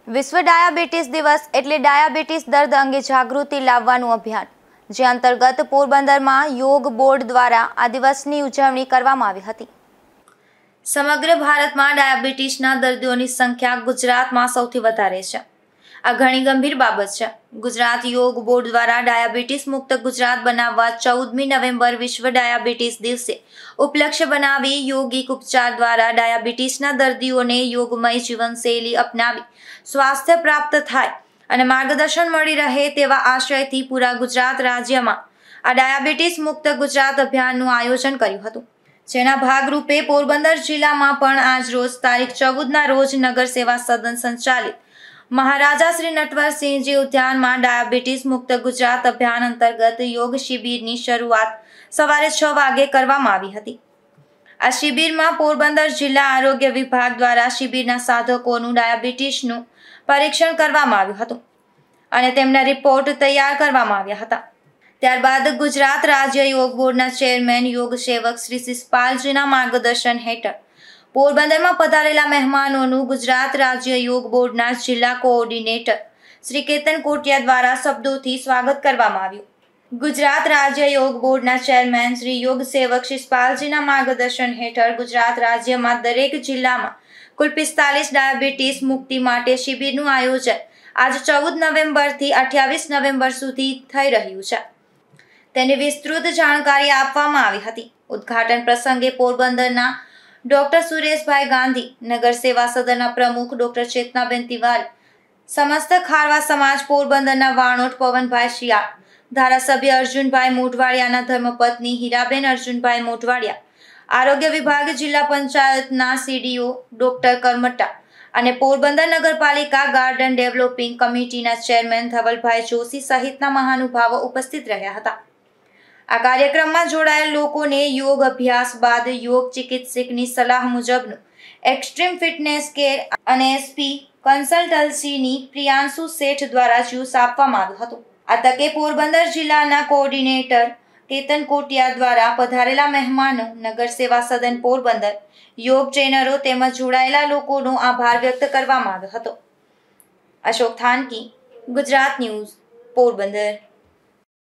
વિશ્વ ડાયાબિટીસ દિવસ એટલે ડાયાબિટીસ દર્દ અંગે જાગૃતિ લાવવાનું અભિયાન, જે અંતર્ગત પોરબંદરમાં યોગ બોર્ડ દ્વારા આ દિવસની ઉજવણી કરવામાં આવી હતી। સમગ્ર ભારતમાં ડાયાબિટીસના દર્દીઓની સંખ્યા ગુજરાતમાં સૌથી વધારે છે। આ ઘણી ગંભીર બાબત છે। ગુજરાત યોગ બોર્ડ દ્વારા ડાયાબિટીસ મુક્ત ગુજરાત બનાવવા 14મી નવેમ્બર વિશ્વ ડાયાબિટીસ દિવસે ઉપલક્ષ્ય બનાવી યોગિક ઉપચાર દ્વારા ડાયાબિટીસના દર્દીઓને યોગમય જીવનશૈલી અપનાવી સ્વાસ્થ્ય પ્રાપ્ત થાય અને માર્ગદર્શન મળી રહે તેવા આશયથી પૂરા ગુજરાત રાજ્યમાં આ ડાયાબિટીસ મુક્ત ગુજરાત અભિયાનનું આયોજન કર્યું હતું, જેના ભાગરૂપે પોરબંદર જિલ્લામાં પણ આજ રોજ તારીખ 14ના રોજ નગર સેવા સદન સંચાલિત મહારાજા શ્રી નટવરસિંહજી ઉદ્યાનમાં ડાયાબિટીસ મુક્ત ગુજરાત અભિયાન અંતર્ગત યોગ શિબિરની શરૂઆત સવારે 6 વાગે કરવામાં આવી હતી। આ શિબિરમાં પોરબંદર જિલ્લા આરોગ્ય વિભાગ દ્વારા શિબિરના સાધકોનું ડાયાબિટીસનું પરીક્ષણ કરવામાં આવ્યું હતું અને તેમના રિપોર્ટ તૈયાર કરવામાં આવ્યા હતા। ત્યારબાદ ગુજરાત રાજ્ય યોગ બોર્ડના ચેરમેન યોગ સેવક શ્રી શિષપાલજીના માર્ગદર્શન હેઠળ પોરબંદરમાં પધારેલા મહેમાનોનું ગુજરાત રાજ્ય યોગ બોર્ડના જિલ્લા કોઓર્ડિનેટર શ્રી કેતન કોટિયા દ્વારા શબ્દોથી સ્વાગત કરવામાં આવ્યું। ગુજરાત રાજ્ય યોગ બોર્ડના ચેરમેન શ્રી યોગ સેવક શિષપાલજીના માર્ગદર્શન હેઠળ ગુજરાત રાજ્યમાં દરેક જિલ્લામાં કુલ 45 ડાયાબિટીસ મુક્તિ માટે શિબિરનું આયોજન આજ 14 નવેમ્બરથી 28 નવેમ્બર સુધી થઈ રહ્યું છે, તેની વિસ્તૃત જાણકારી આપવામાં આવી હતી। ઉદ્ઘાટન પ્રસંગે પોરબંદરના ડોક્ટર સુરેશભાઈ ગાંધી, નગર સેવા સદનના પ્રમુખ ડોક્ટર ચેતનાબેન તિવારી, સમસ્ત ખારવા સમાજ પોરબંદરના વાણોટ પવનભાઈ શિયાળ, ધારાસભ્ય અર્જુનભાઈ મોઢવાડિયાના ધર્મપત્ની હીરાબેન અર્જુનભાઈ મોઢવાડિયા, આરોગ્ય વિભાગ જિલ્લા પંચાયતના સીડીઓ ડોક્ટર કરમટા અને પોરબંદર નગરપાલિકા ગાર્ડન ડેવલપિંગ કમિટીના ચેરમેન ધવલભાઈ જોશી સહિતના મહાનુભાવો ઉપસ્થિત રહ્યા હતા। આ કાર્યક્રમમાં જોડાયેલ લોકોને યોગ અભ્યાસ બાદ યોગ ચિકિત્સકની સલાહ મુજબનું એક્સ્ટ્રીમ ફિટનેસ કેર અને એસપી કન્સલ્ટન્સીની પ્રિયાંશુ શેઠ દ્વારા જ્યુસ આપવામાં આવ્યું હતું। આ તકે પોરબંદર જિલ્લાના કોઓર્ડિનેટર કેતન કોટિયા દ્વારા પધારેલા મહેમાનો, નગર સેવા સદન પોરબંદર, યોગ ટ્રેનરો તેમજ જોડાયેલા લોકોનો આભાર વ્યક્ત કરવામાં આવ્યો હતો। અશોક થાનકી, ગુજરાત ન્યૂઝ, પોરબંદર।